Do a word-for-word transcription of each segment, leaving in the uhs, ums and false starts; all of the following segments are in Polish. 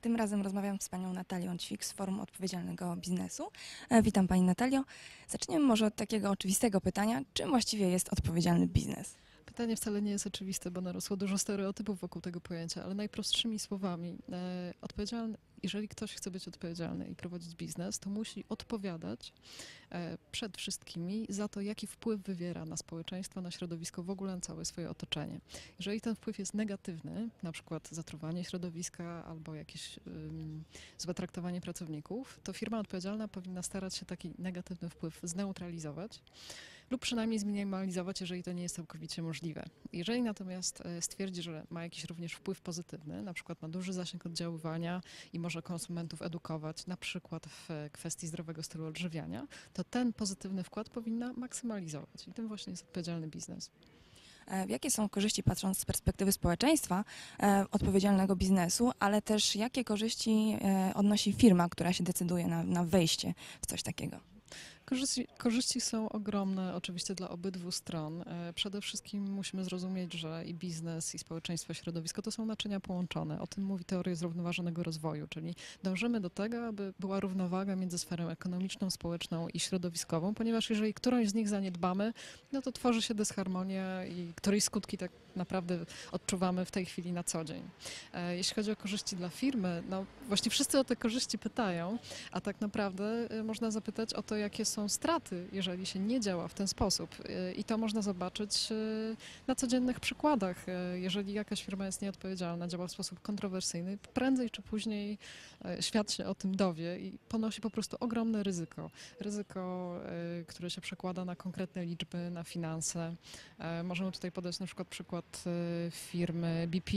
Tym razem rozmawiam z panią Natalią Ćwik z Forum Odpowiedzialnego Biznesu. E, Witam pani Natalio. Zaczniemy może od takiego oczywistego pytania. Czym właściwie jest odpowiedzialny biznes? Pytanie wcale nie jest oczywiste, bo narosło dużo stereotypów wokół tego pojęcia, ale najprostszymi słowami, e, odpowiedzialny, jeżeli ktoś chce być odpowiedzialny i prowadzić biznes, to musi odpowiadać e, przed wszystkimi za to, jaki wpływ wywiera na społeczeństwo, na środowisko, w ogóle na całe swoje otoczenie. Jeżeli ten wpływ jest negatywny, na przykład zatruwanie środowiska albo jakieś um, złe traktowanie pracowników, to firma odpowiedzialna powinna starać się taki negatywny wpływ zneutralizować lub przynajmniej zminimalizować, jeżeli to nie jest całkowicie możliwe. Jeżeli natomiast stwierdzi, że ma jakiś również wpływ pozytywny, na przykład ma duży zasięg oddziaływania i może konsumentów edukować, na przykład w kwestii zdrowego stylu odżywiania, to ten pozytywny wkład powinna maksymalizować. I tym właśnie jest odpowiedzialny biznes. E, Jakie są korzyści, patrząc z perspektywy społeczeństwa, e, odpowiedzialnego biznesu, ale też jakie korzyści e, odnosi firma, która się decyduje na, na wejście w coś takiego? Korzyści, korzyści są ogromne oczywiście dla obydwu stron. E, Przede wszystkim musimy zrozumieć, że i biznes, i społeczeństwo, i środowisko to są naczynia połączone. O tym mówi teoria zrównoważonego rozwoju, czyli dążymy do tego, aby była równowaga między sferą ekonomiczną, społeczną i środowiskową, ponieważ jeżeli którąś z nich zaniedbamy, no to tworzy się dysharmonia i której skutki tak naprawdę odczuwamy w tej chwili na co dzień. E, Jeśli chodzi o korzyści dla firmy, no właśnie wszyscy o te korzyści pytają, a tak naprawdę e, można zapytać o to, jakie są straty, jeżeli się nie działa w ten sposób. I to można zobaczyć na codziennych przykładach. Jeżeli jakaś firma jest nieodpowiedzialna, działa w sposób kontrowersyjny, prędzej czy później świat się o tym dowie i ponosi po prostu ogromne ryzyko. Ryzyko, które się przekłada na konkretne liczby, na finanse. Możemy tutaj podać na przykład przykład firmy B P,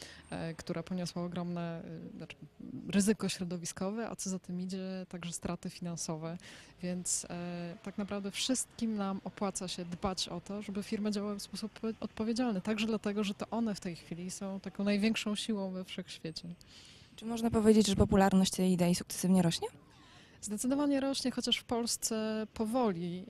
która poniosła ogromne znaczy, ryzyko środowiskowe, a co za tym idzie, także straty finansowe. Więc e, tak naprawdę wszystkim nam opłaca się dbać o to, żeby firmy działały w sposób odpowiedzialny. Także dlatego, że to one w tej chwili są taką największą siłą we wszechświecie. Czy można powiedzieć, że popularność tej idei sukcesywnie rośnie? Zdecydowanie rośnie, chociaż w Polsce powoli.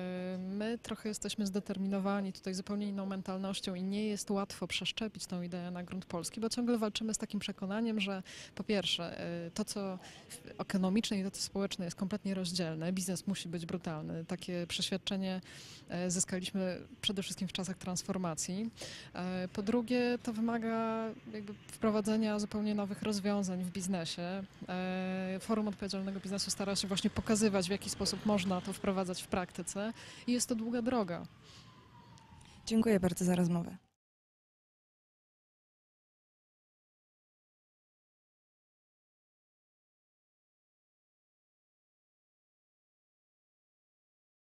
My trochę jesteśmy zdeterminowani tutaj zupełnie inną mentalnością i nie jest łatwo przeszczepić tą ideę na grunt polski, bo ciągle walczymy z takim przekonaniem, że po pierwsze to, co ekonomiczne i to, co społeczne jest kompletnie rozdzielne, biznes musi być brutalny. Takie przeświadczenie zyskaliśmy przede wszystkim w czasach transformacji. Po drugie, to wymaga jakby wprowadzenia zupełnie nowych rozwiązań w biznesie. Forum Odpowiedzialnego Biznesu stara się właśnie pokazywać, w jaki sposób można to wprowadzać w praktyce i jest to długa droga. Dziękuję bardzo za rozmowę.